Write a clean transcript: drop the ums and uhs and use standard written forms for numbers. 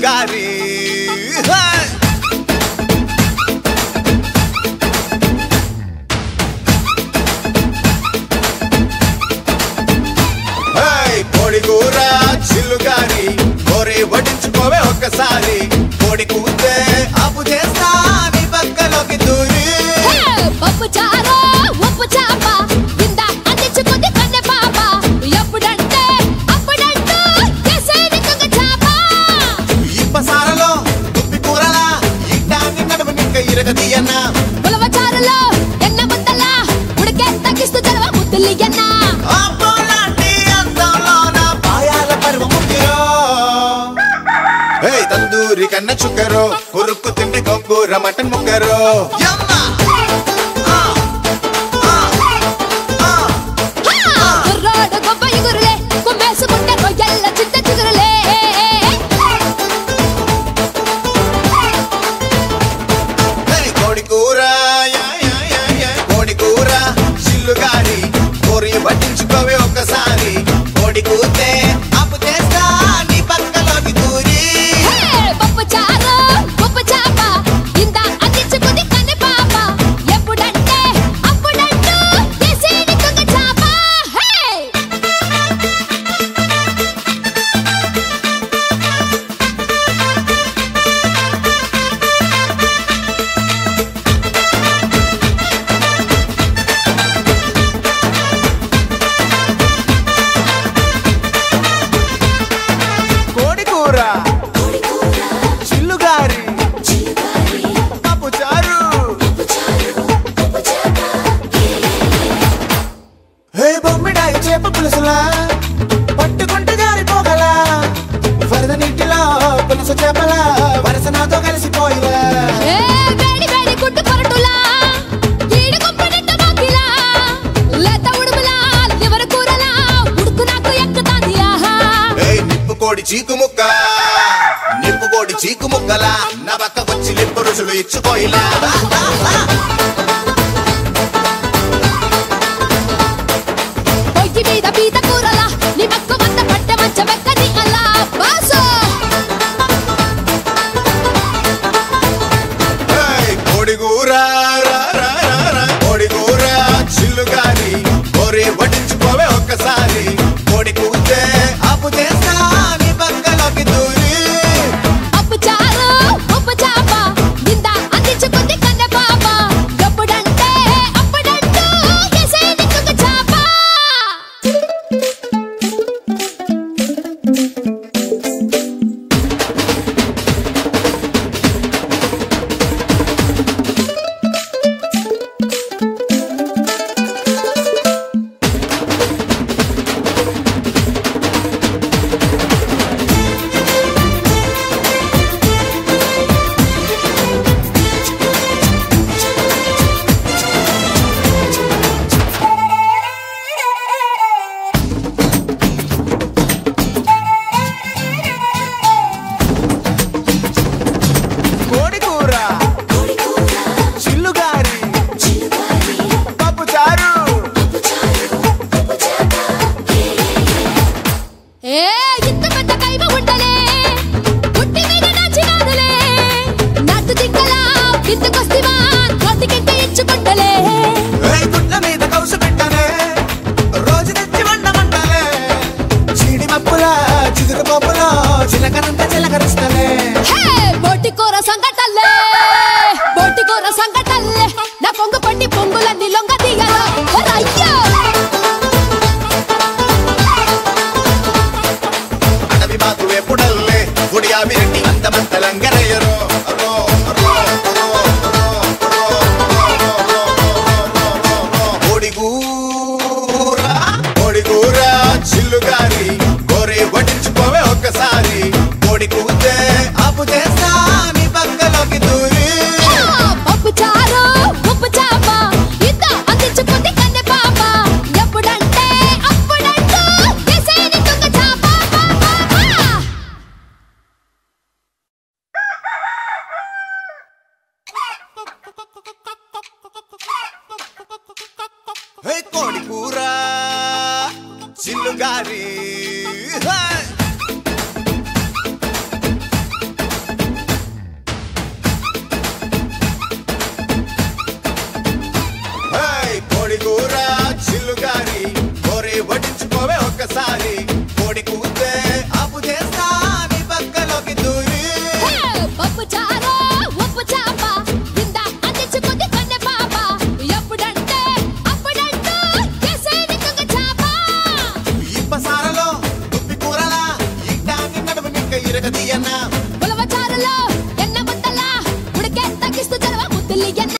చిల్లుగారి కోడికూర చిల్లుగారి కోరి వడ్డించుకోవే ఒక్కసారి కోడి కూతే అప్పు చేస్తా నీ పక్కలోకి దూరి పప్పు చారు ఉప్పు చాప కింద అందించుకుంది కన్నె పాప ఎప్పుడంటే అప్పుడంటూ చేసేది తుంగ చాప ఇప్పసారలో తుప్పి కూరలా ఇట్టాన్ని నడుము నింక ఇరగదీయన్నా ఉలవ చారులో ఎన్న ముద్దలా ఉడికే తగ్గిస్తూ చలవ ముద్దులియన్నా తందూరి కన్న చుక్కరో ఉరుక్కు తిండి గొంగూర మటన్ ముక్కరో కుర్రాడు గొప్ప ఎగురులే కుమ్మేసుకుంటే రొయ్యల్ల చింత చిగురులే కోడికూర కోడికూర చిల్లుగారి కోరి వడ్డించుకోవే ఒక్కసారి కోడి కూతే అప్పు చేస్తా నీ పక్కలోకి దూరి పప్పు చారు ఉప్పు చాప కింద అందించుకుంది కన్నె పాప ఎప్పుడంటే అప్పుడంటూ చేసేది తుంగ చాప కోడికూర చిల్లుగారి పప్పు చారు బొమ్మిడాయి చేప పులుసులా పట్టుకుంటే జారిపోగలా వరద నీటిలో పులుసు చేపలా వరస నాతో కలిసిపోయిలా వేడి వేడి గుడ్డు కొరటులా ఈడు గుప్పనెట్ట బాకిలా లేత ఉడుములా లివర్ కూరలా ఉడుకు నాకు ఎక్కుతాంది ఆహా నిప్పు కోడి చీకు ముక్క నిప్పు కోడి చీకు ముక్కలా నా పక్క వచ్చి లిప్పు రుసులు ఇచ్చుకోయిలా పొయ్యి మీద పీత కూరలా నీ మక్కు మంద పట్టె మంచ వెక్కని అలా బాసు కోడికూర కోడికూర చిల్లుగారి కోరి వడ్డించుకోవే ఒక్కసారి కోడి కూతే అప్పు చేస్తా నీ పక్కలోకి దూరి పప్పు చారు ఉప్పు చాప కింద అందించుకుంది కన్నె పాప ఎప్పుడంటే అప్పుడంటూ చేసేది తుంగ చాప కోడికూర చిల్లుగారి పప్పు చారు ఇంత పెద్ద కైమ ఉండలే గుట్టి మీద నాచినానులే నాటు దిక్కలా విందుకొస్తివా నోటికెంత ఇచ్చుకుంటలే గుడ్ల మీద కౌసు పెట్టనే రోజు తెచ్చి వండమంటలే చీడి మప్పులా చిగురు పప్పులో చిలకనంత చిలకరిస్తలే బోటి కూర సంగటల్లే బోటి కూర సంగటల్లే నా పొంగు పండి పొంగులన్నీ లొంగ దిగలా అయ్యో అడవి మాకు ఎప్పుడల్లే గుడియామి రెడ్డి అంతమంతలంగరయ్యరో కోడికూర చిల్లుగారి కోరి వడ్డించుకోవే ఒక్కసారి కోడి కూతే అప్పు చేస్తా నీ పక్కలోకి దూరి పప్పు చారు ఉప్పు చాప కింద అందించుకుంది కన్నె పాప ఎప్పుడంటే అప్పుడంటూ చేసేది తుంగ చాప కోడికూర చిల్లుగారి